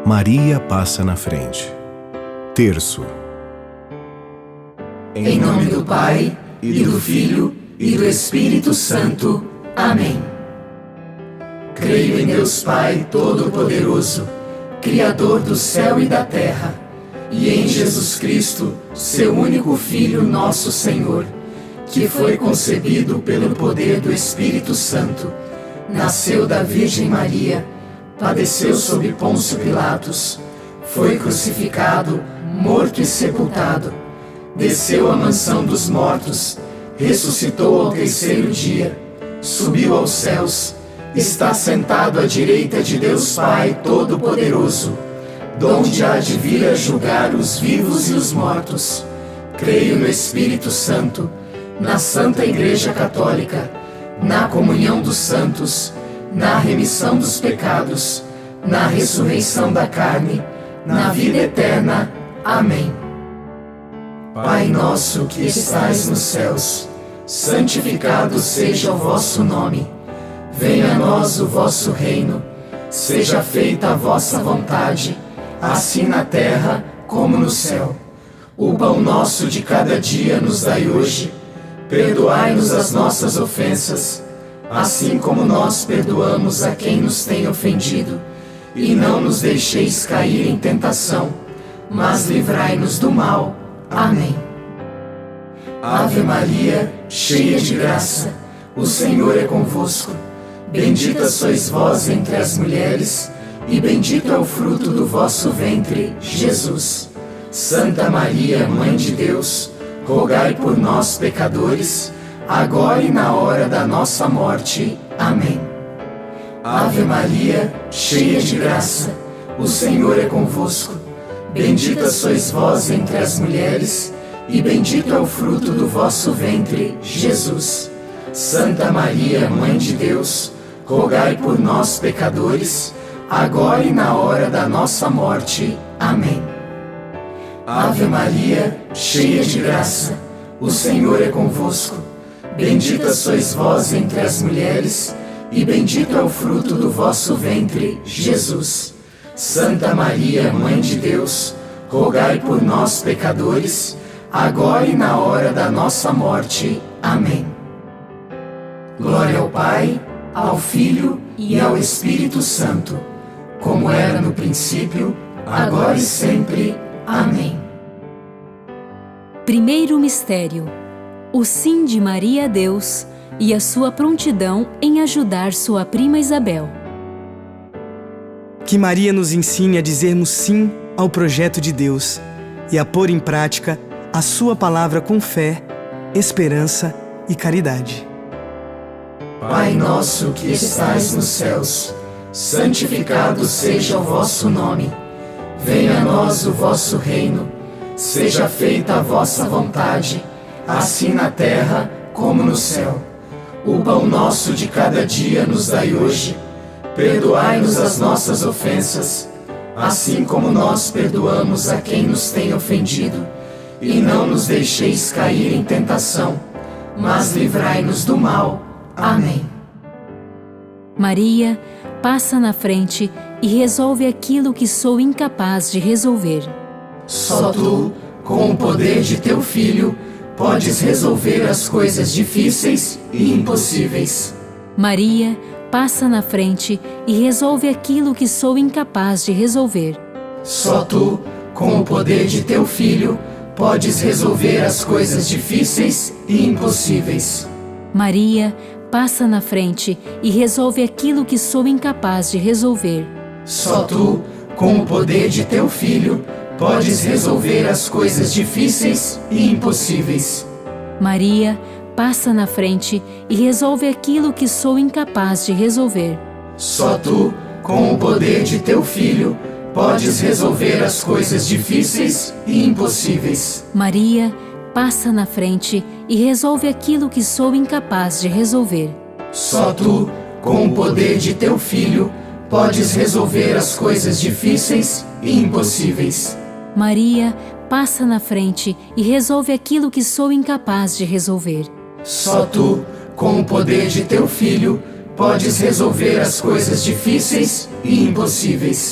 Maria passa na frente. Terço. Em nome do Pai, e do Filho, e do Espírito Santo. Amém. Creio em Deus Pai Todo-Poderoso, Criador do céu e da terra, e em Jesus Cristo, seu único Filho, nosso Senhor, que foi concebido pelo poder do Espírito Santo, nasceu da Virgem Maria, padeceu sob Pôncio Pilatos, foi crucificado, morto e sepultado, desceu à mansão dos mortos, ressuscitou ao terceiro dia, subiu aos céus, está sentado à direita de Deus Pai Todo-Poderoso, donde há de vir a julgar os vivos e os mortos. Creio no Espírito Santo, na Santa Igreja Católica, na comunhão dos santos, na remissão dos pecados, na ressurreição da carne, na vida eterna. Amém. Pai nosso que estais nos céus, santificado seja o vosso nome. Venha a nós o vosso reino. Seja feita a vossa vontade, assim na terra como no céu. O pão nosso de cada dia nos dai hoje. Perdoai-nos as nossas ofensas, assim como nós perdoamos a quem nos tem ofendido. E não nos deixeis cair em tentação, mas livrai-nos do mal. Amém. Ave Maria, cheia de graça, o Senhor é convosco. Bendita sois vós entre as mulheres, e bendito é o fruto do vosso ventre, Jesus. Santa Maria, Mãe de Deus, rogai por nós, pecadores, agora e na hora da nossa morte. Amém. Ave Maria, cheia de graça, o Senhor é convosco. Bendita sois vós entre as mulheres, e bendito é o fruto do vosso ventre, Jesus. Santa Maria, Mãe de Deus, rogai por nós, pecadores, agora e na hora da nossa morte. Amém. Ave Maria, cheia de graça, o Senhor é convosco. Bendita sois vós entre as mulheres, e bendito é o fruto do vosso ventre, Jesus. Santa Maria, Mãe de Deus, rogai por nós, pecadores, agora e na hora da nossa morte. Amém. Glória ao Pai, ao Filho e ao Espírito Santo, como era no princípio, agora e sempre. Amém. Primeiro mistério: o sim de Maria a Deus e a sua prontidão em ajudar sua prima Isabel. Que Maria nos ensine a dizermos sim ao projeto de Deus e a pôr em prática a sua palavra com fé, esperança e caridade. Pai nosso que estais nos céus, santificado seja o vosso nome. Venha a nós o vosso reino. Seja feita a vossa vontade, assim na terra como no céu. O pão nosso de cada dia nos dai hoje. Perdoai-nos as nossas ofensas, assim como nós perdoamos a quem nos tem ofendido. E não nos deixeis cair em tentação, mas livrai-nos do mal. Amém. Maria passa na frente e resolve aquilo que sou incapaz de resolver. Só tu, com o poder de teu Filho, podes resolver as coisas difíceis e impossíveis. Maria passa na frente e resolve aquilo que sou incapaz de resolver. Só tu, com o poder de teu Filho, podes resolver as coisas difíceis e impossíveis. Maria passa na frente e resolve aquilo que sou incapaz de resolver. Só tu, com o poder de teu Filho, podes resolver as coisas difíceis e impossíveis. Maria passa na frente e resolve aquilo que sou incapaz de resolver. Só tu, com o poder de teu Filho, podes resolver as coisas difíceis e impossíveis. Maria passa na frente e resolve aquilo que sou incapaz de resolver. Só tu, com o poder de teu Filho, podes resolver as coisas difíceis e impossíveis. Maria passa na frente e resolve aquilo que sou incapaz de resolver. Só tu, com o poder de teu Filho, podes resolver as coisas difíceis e impossíveis.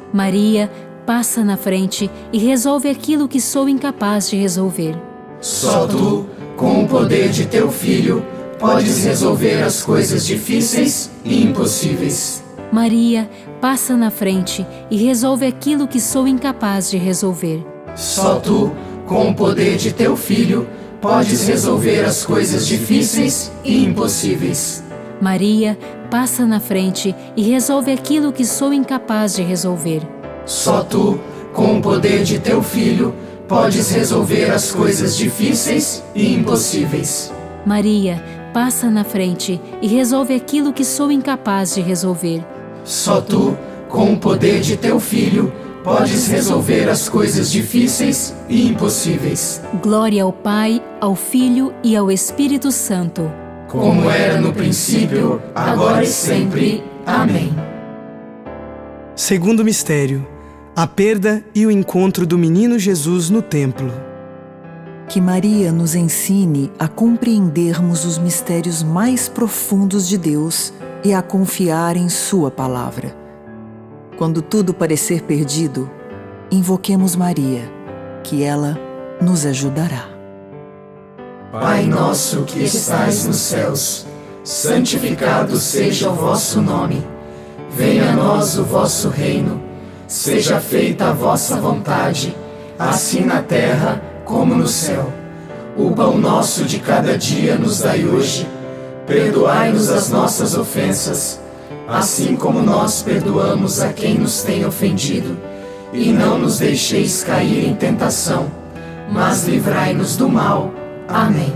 Maria, passa na frente e resolve aquilo que sou incapaz de resolver. Só tu, com o poder de teu Filho, podes resolver as coisas difíceis e impossíveis. Maria, passa na frente e resolve aquilo que sou incapaz de resolver. Só tu, com o poder de teu Filho, podes resolver as coisas difíceis e impossíveis. Maria, passa na frente e resolve aquilo que sou incapaz de resolver. Só tu, com o poder de teu Filho, podes resolver as coisas difíceis e impossíveis. Maria, passa na frente e resolve aquilo que sou incapaz de resolver. Só tu, com o poder de teu Filho, podes resolver as coisas difíceis e impossíveis. Glória ao Pai, ao Filho e ao Espírito Santo. Como era no princípio, agora e sempre. Amém. Segundo mistério, a perda e o encontro do menino Jesus no templo. Que Maria nos ensine a compreendermos os mistérios mais profundos de Deus e a confiar em Sua palavra. Quando tudo parecer perdido, invoquemos Maria, que ela nos ajudará. Pai nosso que estais nos céus, santificado seja o vosso nome. Venha a nós o vosso reino. Seja feita a vossa vontade, assim na terra como no céu. O pão nosso de cada dia nos dai hoje. Perdoai-nos as nossas ofensas, assim como nós perdoamos a quem nos tem ofendido. E não nos deixeis cair em tentação, mas livrai-nos do mal. Amém.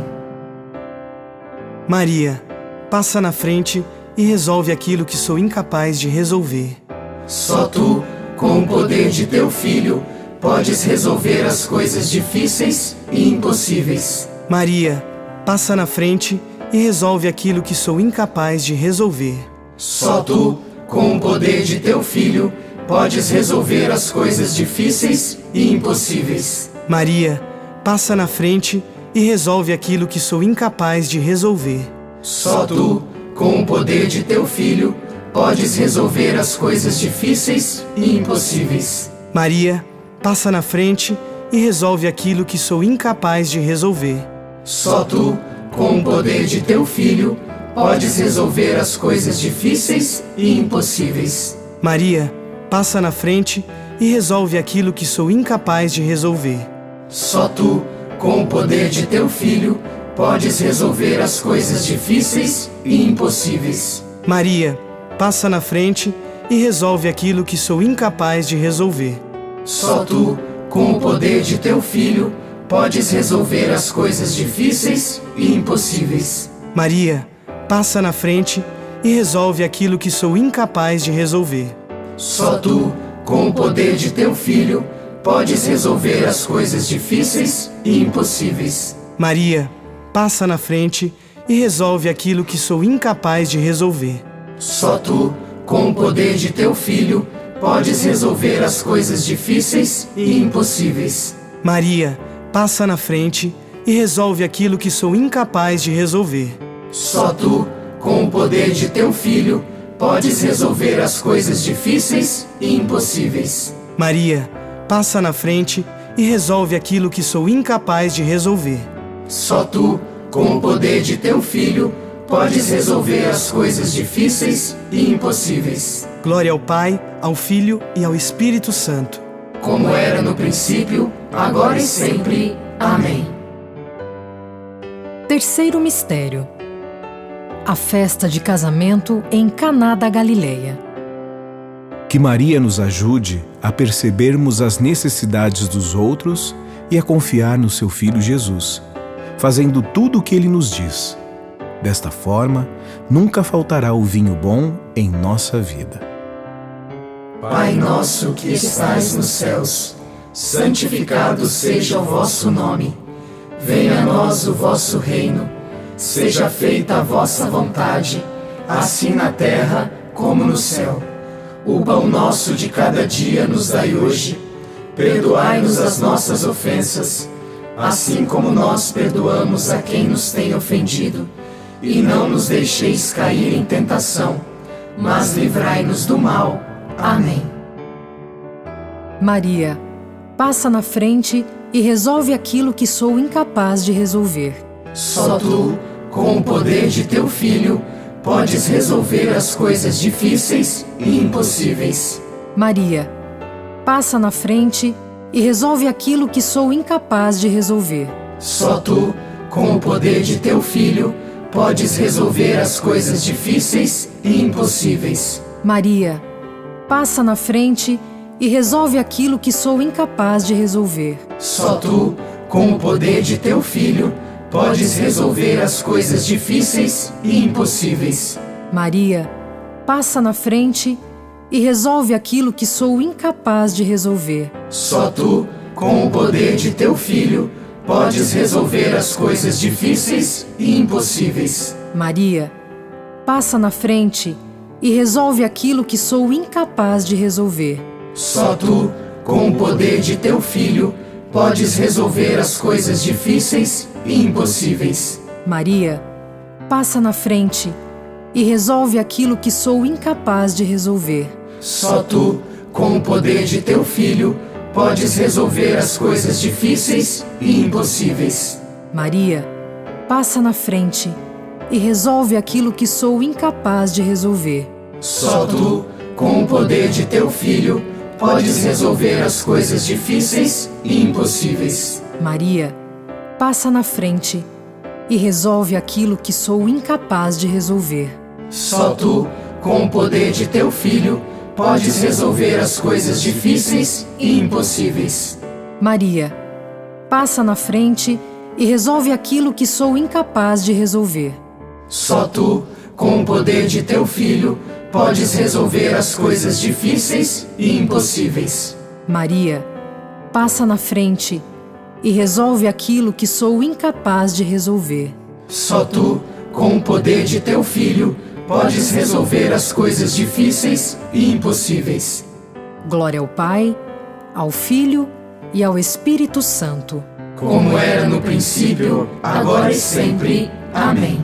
Maria, passa na frente e resolve aquilo que sou incapaz de resolver. Só tu, com o poder de teu Filho, podes resolver as coisas difíceis e impossíveis. Maria, passa na frente e resolve aquilo que sou incapaz de resolver. Só tu, com o poder de teu Filho, podes resolver as coisas difíceis e impossíveis. Maria, passa na frente e resolve aquilo que sou incapaz de resolver. Só tu, com o poder de teu Filho, podes resolver as coisas difíceis e impossíveis. Maria, passa na frente e resolve aquilo que sou incapaz de resolver. Só tu, com o poder de teu Filho, podes resolver as coisas difíceis e impossíveis. Maria, passa na frente e resolve aquilo que sou incapaz de resolver. Só tu, com o poder de teu Filho, podes resolver as coisas difíceis e impossíveis. Maria, passa na frente e resolve aquilo que sou incapaz de resolver. Só tu, com o poder de teu Filho, podes resolver as coisas difíceis e impossíveis. Maria, passa na frente e resolve aquilo que sou incapaz de resolver. Só tu, com o poder de teu Filho, podes resolver as coisas difíceis e impossíveis. Maria, passa na frente e resolve aquilo que sou incapaz de resolver. Só tu, com o poder de teu Filho, podes resolver as coisas difíceis e impossíveis. Maria, passa na frente e resolve aquilo que sou incapaz de resolver. Só tu, com o poder de teu Filho, podes resolver as coisas difíceis e impossíveis. Maria, passa na frente e resolve aquilo que sou incapaz de resolver. Só tu, com o poder de teu Filho, podes resolver as coisas difíceis e impossíveis. Glória ao Pai, ao Filho e ao Espírito Santo. Como era no princípio, agora e sempre. Amém. Terceiro mistério: a festa de casamento em Caná da Galileia. Que Maria nos ajude a percebermos as necessidades dos outros e a confiar no seu Filho Jesus, fazendo tudo o que Ele nos diz. Desta forma, nunca faltará o vinho bom em nossa vida. Pai nosso que estais nos céus, santificado seja o vosso nome. Venha a nós o vosso reino. Seja feita a vossa vontade, assim na terra como no céu. O pão nosso de cada dia nos dai hoje. Perdoai-nos as nossas ofensas, assim como nós perdoamos a quem nos tem ofendido. E não nos deixeis cair em tentação, mas livrai-nos do mal. Amém. Maria, passa na frente e resolve aquilo que sou incapaz de resolver. Só tu, com o poder de teu Filho, podes resolver as coisas difíceis e impossíveis. Maria, passa na frente e resolve aquilo que sou incapaz de resolver. Só tu, com o poder de teu Filho, podes resolver as coisas difíceis e impossíveis. Maria, passa na frente e resolve aquilo que sou incapaz de resolver. Só tu, com o poder de teu Filho, podes resolver as coisas difíceis e impossíveis. Maria, passa na frente e resolve aquilo que sou incapaz de resolver. Só tu, com o poder de teu Filho, podes resolver as coisas difíceis e impossíveis. Maria, passa na frente e resolve aquilo que sou incapaz de resolver. Só tu, com o poder de teu Filho, podes resolver as coisas difíceis e impossíveis. Maria, passa na frente e resolve aquilo que sou incapaz de resolver. Só tu, com o poder de teu Filho, podes resolver as coisas difíceis e impossíveis. Maria, passa na frente e resolve aquilo que sou incapaz de resolver. Só tu, com o poder de teu Filho, podes resolver as coisas difíceis e impossíveis. Maria, passa na frente e resolve aquilo que sou incapaz de resolver. Só tu, com o poder de teu Filho, podes resolver as coisas difíceis e impossíveis. Maria, passa na frente e resolve aquilo que sou incapaz de resolver. Só tu, com o poder de teu Filho, podes resolver as coisas difíceis e impossíveis. Maria, passa na frente e resolve aquilo que sou incapaz de resolver. Só tu, com o poder de teu Filho, podes resolver as coisas difíceis e impossíveis. Glória ao Pai, ao Filho e ao Espírito Santo. Como era no princípio, agora e sempre. Amém.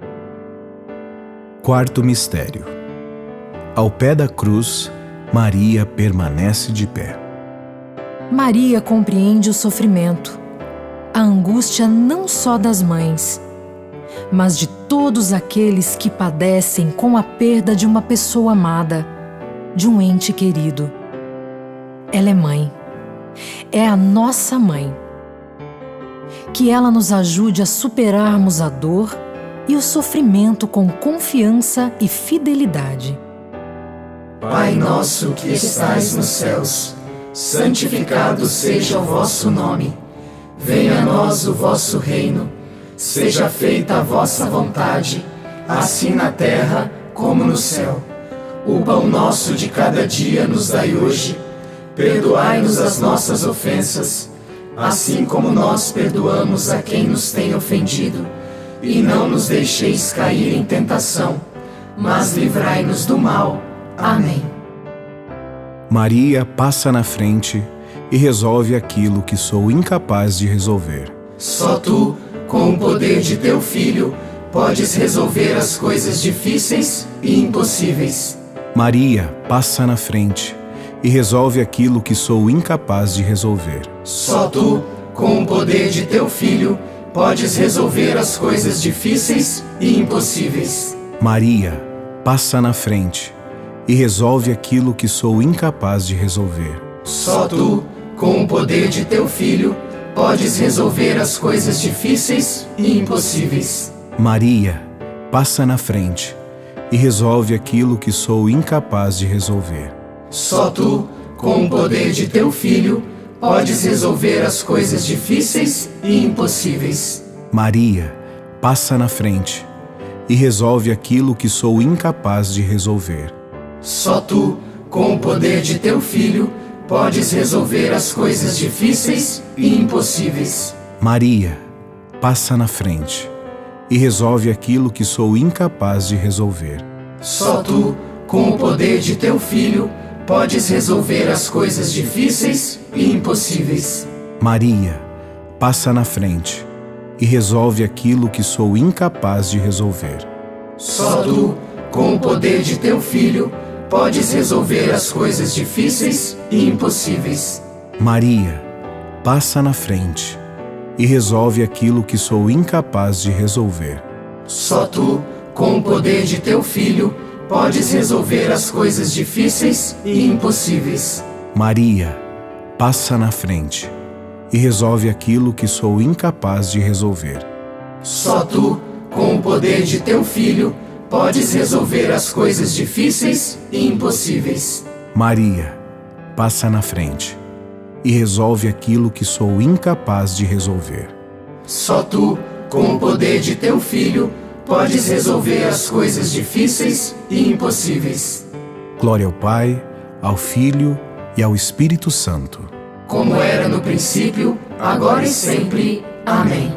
Quarto mistério. Ao pé da cruz, Maria permanece de pé. Maria compreende o sofrimento, a angústia não só das mães, mas de todos aqueles que padecem com a perda de uma pessoa amada, de um ente querido. Ela é mãe. É a nossa mãe. Que ela nos ajude a superarmos a dor e o sofrimento com confiança e fidelidade. Pai nosso que estais nos céus, santificado seja o vosso nome. Venha a nós o vosso reino. Seja feita a vossa vontade, assim na terra como no céu. O pão nosso de cada dia nos dai hoje. Perdoai-nos as nossas ofensas, assim como nós perdoamos a quem nos tem ofendido. E não nos deixeis cair em tentação, mas livrai-nos do mal. Amém. Maria passa na frente e resolve aquilo que sou incapaz de resolver. Só tu, com o poder de teu Filho, podes resolver as coisas difíceis e impossíveis. Maria passa na frente e resolve aquilo que sou incapaz de resolver. Só tu, com o poder de teu Filho, podes resolver as coisas difíceis e impossíveis. Maria passa na frente e resolve aquilo que sou incapaz de resolver. Só tu, com o poder de teu Filho, podes resolver as coisas difíceis e impossíveis. Maria passa na frente e resolve aquilo que sou incapaz de resolver. Só tu, com o poder de teu Filho, podes resolver as coisas difíceis e impossíveis. Maria passa na frente e resolve aquilo que sou incapaz de resolver. Só tu, com o poder de teu Filho, podes resolver as coisas difíceis e impossíveis. Maria passa na frente e resolve aquilo que sou incapaz de resolver. Só tu, com o poder de teu Filho, podes resolver as coisas difíceis e impossíveis. Maria passa na frente e resolve aquilo que sou incapaz de resolver. Só tu, com o poder de teu Filho, podes resolver as coisas difíceis e impossíveis. Maria, passa na frente e resolve aquilo que sou incapaz de resolver. Só tu, com o poder de teu Filho, podes resolver as coisas difíceis e impossíveis. Maria, passa na frente e resolve aquilo que sou incapaz de resolver. Só tu, com o poder de teu Filho, podes resolver as coisas difíceis e impossíveis. Maria, passa na frente e resolve aquilo que sou incapaz de resolver. Só tu, com o poder de teu Filho, podes resolver as coisas difíceis e impossíveis. Glória ao Pai, ao Filho e ao Espírito Santo. Como era no princípio, agora e sempre. Amém.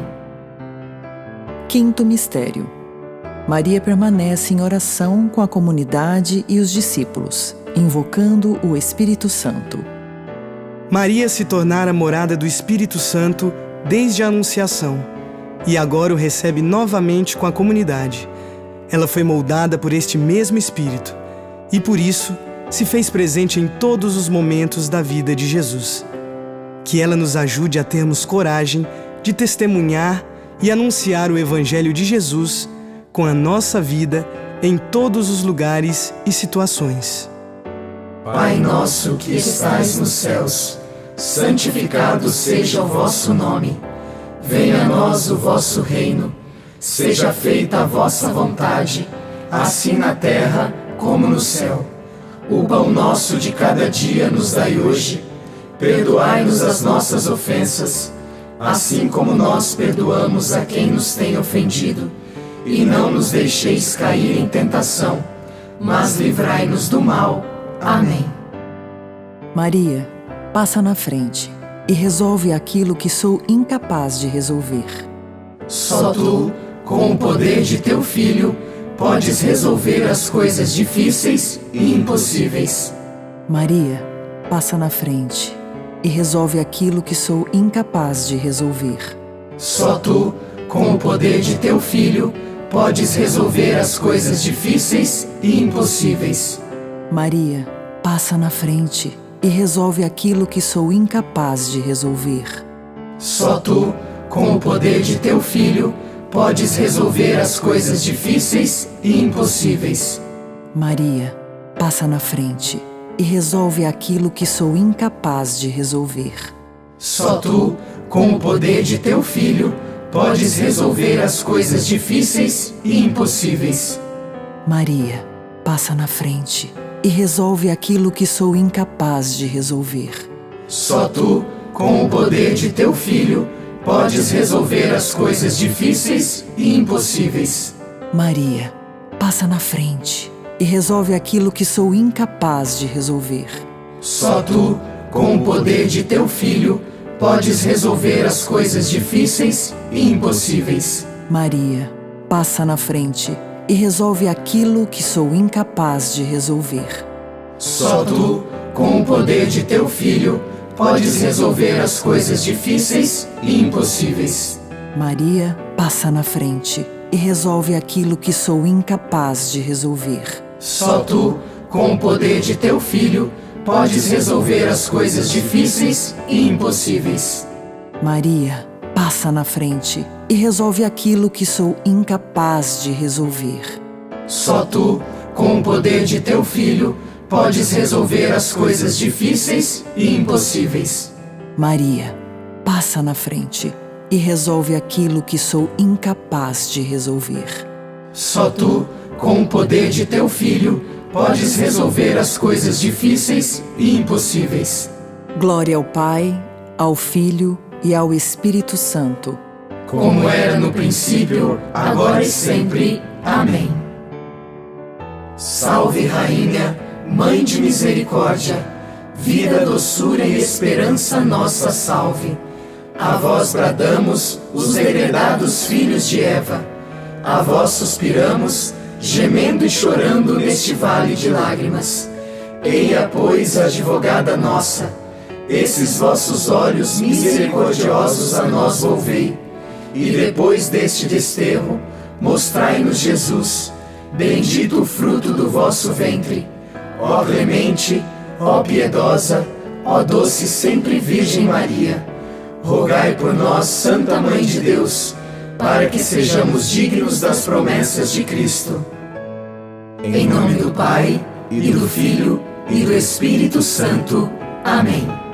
Quinto mistério. Maria permanece em oração com a comunidade e os discípulos, invocando o Espírito Santo. Maria se tornara morada do Espírito Santo desde a Anunciação, e agora o recebe novamente com a comunidade. Ela foi moldada por este mesmo Espírito, e por isso se fez presente em todos os momentos da vida de Jesus. Que ela nos ajude a termos coragem de testemunhar e anunciar o Evangelho de Jesus com a nossa vida em todos os lugares e situações. Pai nosso que estais nos céus, santificado seja o vosso nome. Venha a nós o vosso reino. Seja feita a vossa vontade, assim na terra como no céu. O pão nosso de cada dia nos dai hoje. Perdoai-nos as nossas ofensas, assim como nós perdoamos a quem nos tem ofendido. E não nos deixeis cair em tentação, mas livrai-nos do mal. Amém. Maria, passa na frente e resolve aquilo que sou incapaz de resolver. Só tu, com o poder de teu Filho, podes resolver as coisas difíceis e impossíveis. Maria, passa na frente e resolve aquilo que sou incapaz de resolver. Só tu, com o poder de teu Filho, podes resolver as coisas difíceis e impossíveis. Maria, passa na frente e resolve aquilo que sou incapaz de resolver. Só tu, com o poder de teu Filho, podes resolver as coisas difíceis e impossíveis. Maria, passa na frente e resolve aquilo que sou incapaz de resolver. Só tu, com o poder de teu Filho, podes resolver as coisas difíceis e impossíveis. Maria, passa na frente e resolve aquilo que sou incapaz de resolver. Só tu, com o poder de teu Filho, podes resolver as coisas difíceis e impossíveis. Maria, passa na frente e resolve aquilo que sou incapaz de resolver. Só tu, com o poder de teu Filho, podes resolver as coisas difíceis e impossíveis. Maria, passa na frente e resolve aquilo que sou incapaz de resolver. Só tu, com o poder de teu Filho, podes resolver as coisas difíceis e impossíveis. Maria, passa na frente e resolve aquilo que sou incapaz de resolver. Só tu, com o poder de teu Filho, podes resolver as coisas difíceis e impossíveis. Maria, passa na frente e resolve aquilo que sou incapaz de resolver. Só tu, com o poder de teu Filho, podes resolver as coisas difíceis e impossíveis. Maria, passa na frente e resolve aquilo que sou incapaz de resolver. Só tu, com o poder de teu Filho, podes resolver as coisas difíceis e impossíveis. Glória ao Pai, ao Filho e ao Espírito Santo. Como era no princípio, agora e sempre. Amém. Salve, Rainha, Mãe de misericórdia, vida, doçura e esperança nossa salve. A vós bradamos, os degredados filhos de Eva. A vós suspiramos, gemendo e chorando neste vale de lágrimas. Eia, pois, advogada nossa, esses vossos olhos misericordiosos a nós volvei. E depois deste desterro, mostrai-nos Jesus, bendito o fruto do vosso ventre. Ó clemente, ó piedosa, ó doce sempre Virgem Maria, rogai por nós, Santa Mãe de Deus, para que sejamos dignos das promessas de Cristo. Em nome do Pai, e do Filho, e do Espírito Santo. Amém.